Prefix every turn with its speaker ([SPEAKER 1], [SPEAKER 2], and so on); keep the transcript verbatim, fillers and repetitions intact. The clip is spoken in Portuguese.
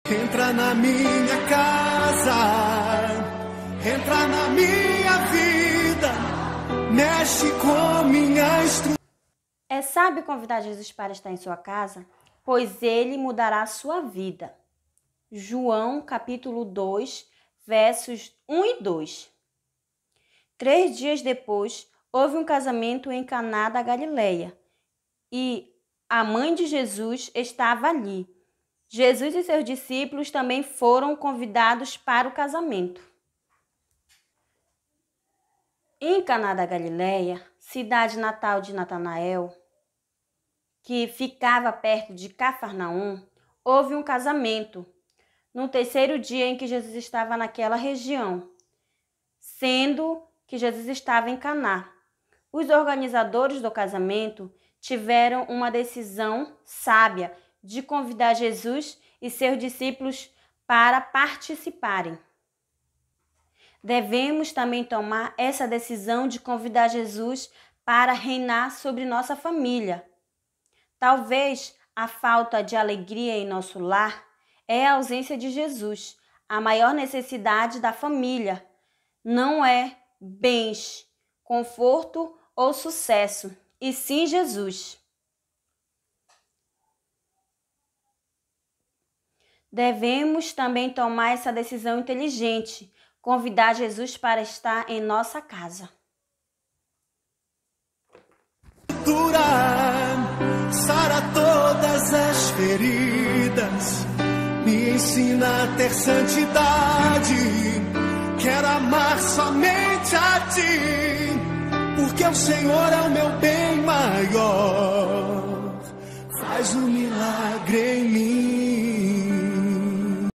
[SPEAKER 1] Entra na minha casa, entra na minha vida, mexe com minha estrutura.
[SPEAKER 2] É sábio convidar Jesus para estar em sua casa, pois ele mudará a sua vida. João capítulo dois, versos um e dois. Três dias depois, houve um casamento em Caná da Galileia, e a mãe de Jesus estava ali. Jesus e seus discípulos também foram convidados para o casamento. Em Caná da Galileia, cidade natal de Natanael, que ficava perto de Cafarnaum, houve um casamento, no terceiro dia em que Jesus estava naquela região, sendo que Jesus estava em Caná. Os organizadores do casamento tiveram uma decisão sábia de convidar Jesus e seus discípulos para participarem. Devemos também tomar essa decisão de convidar Jesus para reinar sobre nossa família. Talvez a falta de alegria em nosso lar é a ausência de Jesus. A maior necessidade da família não é bens, conforto ou sucesso, e sim Jesus. Devemos também tomar essa decisão inteligente, convidar Jesus para estar em nossa casa.
[SPEAKER 1] Sara todas as feridas, me ensina a ter santidade. Quero amar somente a ti, porque o Senhor é o meu bem maior. Faz um milagre em mim.